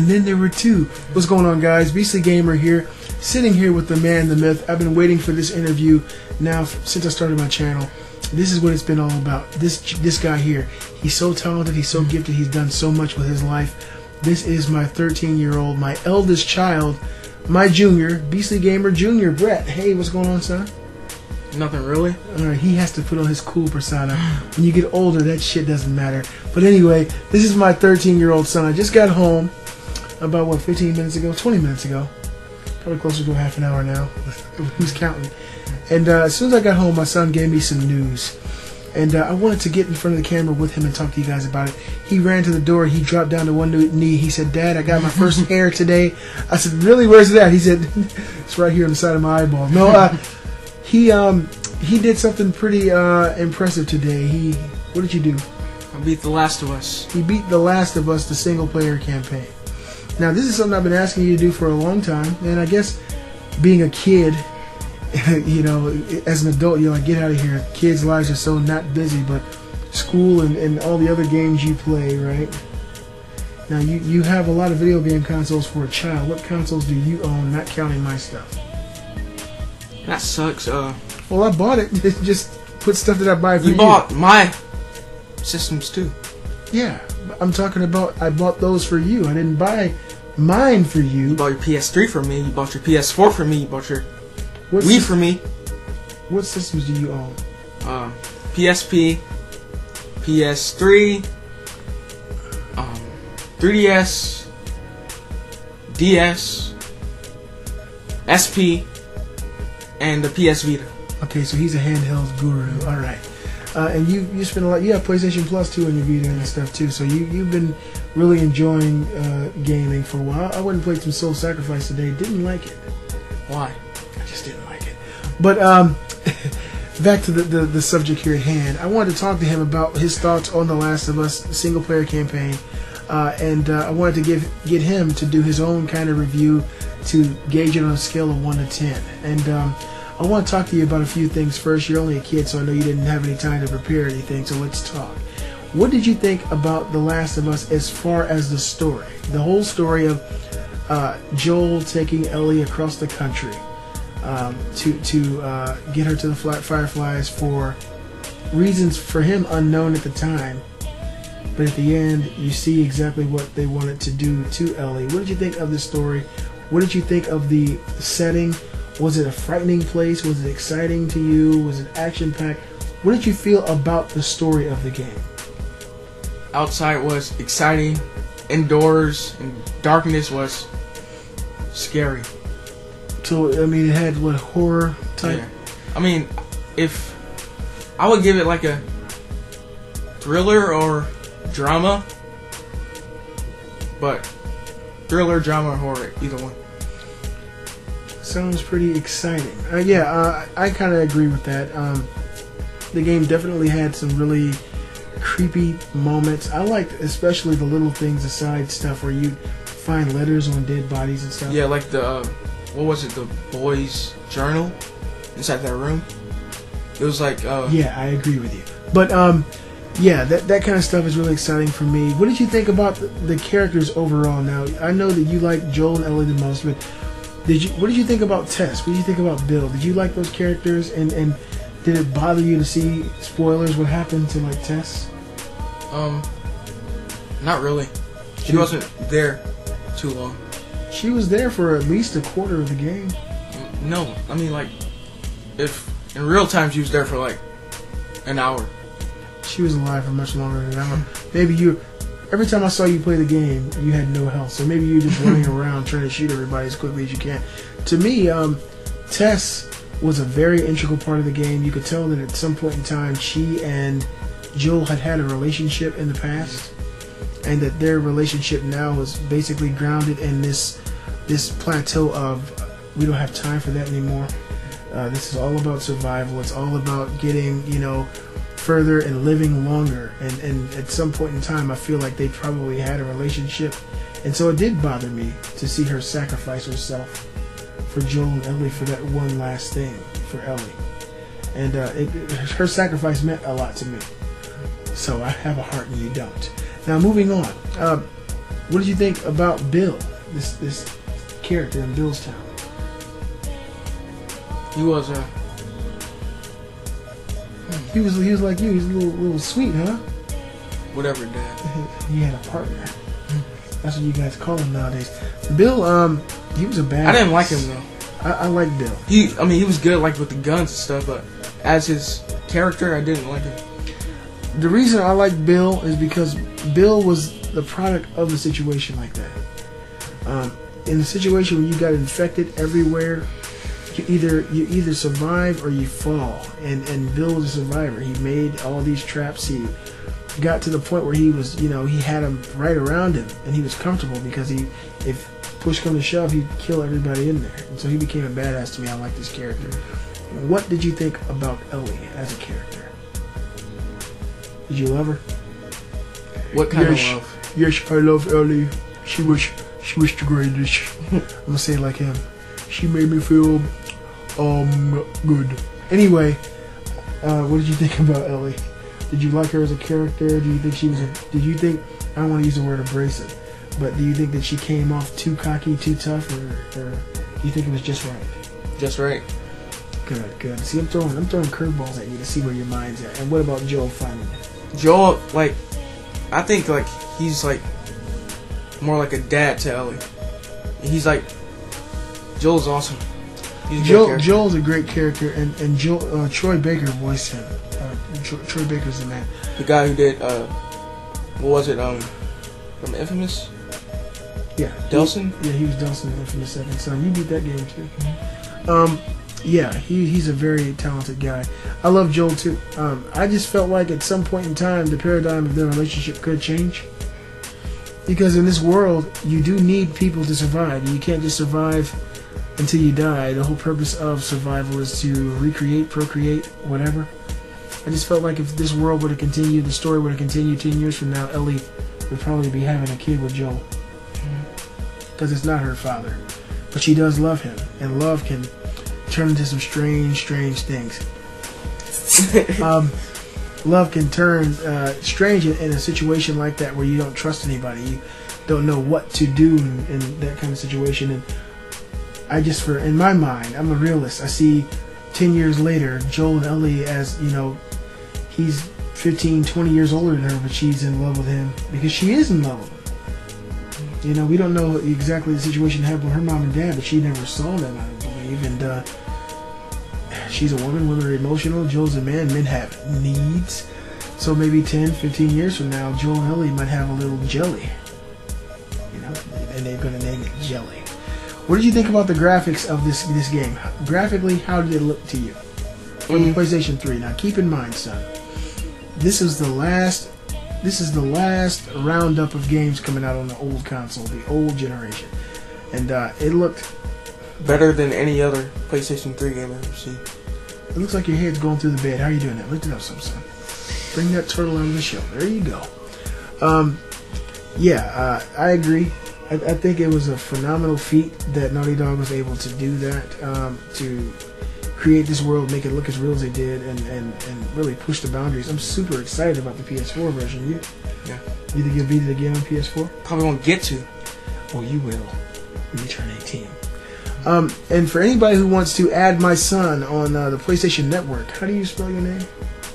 And then there were two. What's going on, guys? Beastly Gamer here, sitting here with the man, the myth. I've been waiting for this interview now since I started my channel. This is what it's been all about. This guy here, he's so talented, he's so gifted, he's done so much with his life. This is my 13-year-old, my eldest child, my junior, Beastly Gamer Junior, Brett. Hey, what's going on, son? Nothing really. Alright, he has to put on his cool persona. When you get older, that shit doesn't matter. But anyway, this is my 13-year-old son. I just got home about, what, 15 minutes ago? 20 minutes ago. Probably closer to a half an hour now. Who's counting? And as soon as I got home, my son gave me some news. And I wanted to get in front of the camera with him and talk to you guys about it. He ran to the door. He dropped down to one knee. He said, "Dad, I got my first hair today." I said, "Really? Where's that?" He said, "It's right here on the side of my eyeball." No, he did something pretty impressive today. What did you do? I beat The Last of Us. He beat The Last of Us, the single-player campaign. Now, this is something I've been asking you to do for a long time, and I guess being a kid, you know, as an adult, you're like, get out of here. Kids' lives are so not busy, but school and all the other games you play, right? Now, you have a lot of video game consoles for a child. What consoles do you own, not counting my stuff? That sucks. Well, I bought it. Just put stuff that I buy for you. You bought my systems too. Yeah, I'm talking about I bought those for you. I didn't buy mine for you. You bought your PS3 for me. You bought your PS4 for me. You bought your Wii for me. What systems do you own? PSP, PS3, 3DS, DS, SP, and the PS Vita. Okay, so he's a handheld guru. All right, and you spend a lot. You have PlayStation Plus too on your Vita and stuff too. So you've been really enjoying gaming for a while. I went and played some Soul Sacrifice today. Didn't like it. Why? I just didn't like it. But back to the subject here at hand. I wanted to talk to him about his thoughts on The Last of Us single player campaign, and I wanted to get him to do his own kind of review to gauge it on a scale of 1 to 10. And I want to talk to you about a few things first. You're only a kid, so I know you didn't have any time to prepare anything, so let's talk. What did you think about The Last of Us as far as the story? The whole story of Joel taking Ellie across the country to get her to the Fireflies for reasons for him unknown at the time. But at the end, you see exactly what they wanted to do to Ellie. What did you think of the story? What did you think of the setting? Was it a frightening place? Was it exciting to you? Was it action-packed? What did you feel about the story of the game? Outside was exciting. Indoors and darkness was scary. So, I mean, it had, what, horror type? Yeah. I mean, if I would give it like a thriller or drama, but thriller, drama, or horror, either one. Sounds pretty exciting. I kind of agree with that. The game definitely had some really creepy moments. I liked especially the little things, the side stuff where you find letters on dead bodies and stuff. Yeah, like the what was it? The boy's journal inside that room. It was like yeah, I agree with you. But yeah, that kind of stuff is really exciting for me. What did you think about the characters overall? Now, I know that you like Joel and Ellie the most, but what did you think about Tess? What did you think about Bill? Did you like those characters? And did it bother you to see, spoilers, what happened to, like, Tess? Not really. She wasn't there too long. She was there for at least a quarter of the game. No, I mean, like, if in real time she was there for like an hour. She was alive for much longer than an hour. Maybe every time I saw you play the game, you had no health. So maybe you were just running around trying to shoot everybody as quickly as you can. To me, Tess was a very integral part of the game. You could tell that at some point in time, she and Joel had a relationship in the past, and that their relationship now is basically grounded in this plateau of we don't have time for that anymore. This is all about survival. It's all about getting, further and living longer. And at some point in time, I feel like they probably had a relationship. And so it did bother me to see her sacrifice herself for Joel and Ellie for that one last thing for Ellie. And her sacrifice meant a lot to me. So I have a heart and you don't. Now, moving on. what did you think about Bill? This character in Bill's Town. He was He was like you. He's a little sweet, huh? whatever, Dad. He had a partner. That's what you guys call him nowadays. Bill, he was a bad. I didn't like him though. I like Bill. He was good like with the guns and stuff, but as his character, I didn't like him. The reason I like Bill is because Bill was the product of a situation like that. In a situation where you got infected everywhere, you either survive or you fall. And Bill was a survivor. He made all these traps. He got to the point where he was, he had them right around him, and he was comfortable because if push come to shove, he'd kill everybody in there. And so he became a badass to me. I like this character. What did you think about Ellie as a character? Did you love her? What kind of love? Yes, I love Ellie. She was the greatest. I'm gonna say it like him. She made me feel good. Anyway, what did you think about Ellie? Did you like her as a character? Do you think she was did you think, I don't want to use the word abrasive, but do you think that she came off too cocky, too tough, or do you think it was just right? Just right. Good. See, I'm throwing curveballs at you to see where your mind's at. And what about Joel finally? Joel, I think he's more like a dad to Ellie. He's Joel's awesome. He's Joel's a great character, and Troy Baker voiced him. Troy Baker's the man. The guy who did what was it? From Infamous. Yeah. Delson. He was Delson in Infamous Second Son. You beat that game too. Mm-hmm. Yeah, he's a very talented guy. I love Joel too. I just felt like at some point in time the paradigm of their relationship could change. Because in this world, you do need people to survive. You can't just survive until you die. The whole purpose of survival is to recreate, procreate, whatever. I just felt like if this world would have continued, the story would have continued 10 years from now, Ellie would probably be having a kid with Joel. Because it's not her father. But she does love him. And love can turn into some strange things. Love can turn strange in a situation like that where you don't trust anybody. You don't know what to do in that kind of situation. And I just, in my mind, I'm a realist. I see 10 years later, Joel and Ellie as, he's 15, 20 years older than her, but she's in love with him because she is in love with him. We don't know exactly the situation that happened with her mom and dad, but she never saw them, I believe. And she's a woman, women are emotional. Joel's a man, men have needs. So maybe 10, 15 years from now, Joel and Ellie might have a little jelly. And they're going to name it Jelly. What did you think about the graphics of this game? Graphically, how did it look to you? From the PlayStation 3. Now, keep in mind, son, this is the last roundup of games coming out on the old console, the old generation, and it looked better than any other PlayStation 3 game I've ever seen. It looks like your head's going through the bed. How are you doing that? Lift it up some, son. Bring that turtle out of the show. There you go. I agree. I think it was a phenomenal feat that Naughty Dog was able to do that, to create this world, make it look as real as they did, and really push the boundaries. I'm super excited about the PS4 version. You? Yeah. You think you'll beat it again on PS4? Probably won't get to. Oh, you will when you turn 18. And for anybody who wants to add my son on the PlayStation Network, how do you spell your name?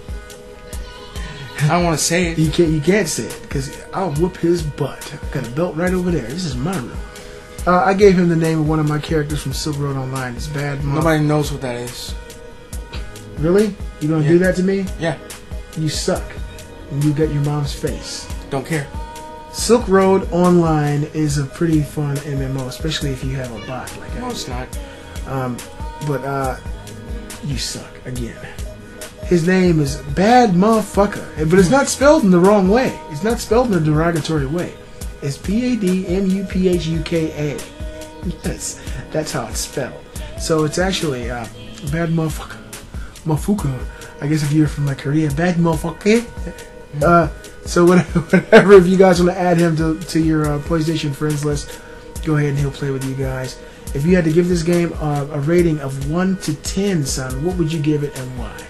I don't want to say it. You can't say it because I'll whoop his butt. I've got a belt right over there. This is my room. I gave him the name of one of my characters from Silk Road Online. It's Bad Mom. Nobody knows what that is. Really? You gonna do that to me? Yeah. You suck. And you got your mom's face. Don't care. Silk Road Online is a pretty fun MMO, especially if you have a bot like I do. No, it's not. But you suck again. His name is Bad Motherfucker, but it's not spelled in the wrong way. It's not spelled in a derogatory way. It's Padmuphuka. Yes, that's how it's spelled. So it's actually Bad Motherfucker. Mafuka. I guess if you're from Korea, Bad Motherfucker. So whatever, if you guys want to add him to your PlayStation friends list, go ahead and he'll play with you guys. If you had to give this game a rating of 1 to 10, son, what would you give it and why?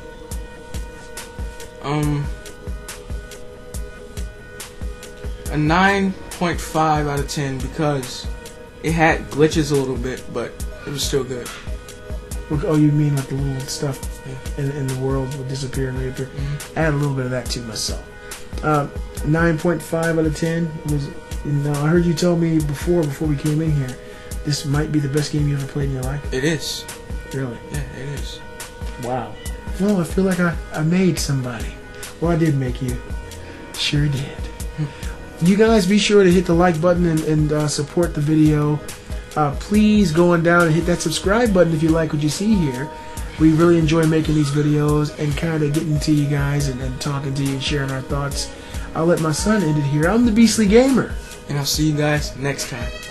A 9 9.5 out of 10 because it had glitches a little bit, but it was still good. Oh, you mean like the little stuff in the world will disappear and reappear? I had a little bit of that too myself. 9.5 out of 10 was. I heard you tell me before we came in here, this might be the best game you ever played in your life. It is. Really? Yeah, it is. Wow. Well, I feel like I made somebody. Well, I did make you. Sure did. You guys be sure to hit the like button and support the video. Please go on down and hit that subscribe button if you like what you see here. We really enjoy making these videos and kind of getting to you guys and talking to you and sharing our thoughts. I'll let my son end it here. I'm the Beastly Gamer. And I'll see you guys next time.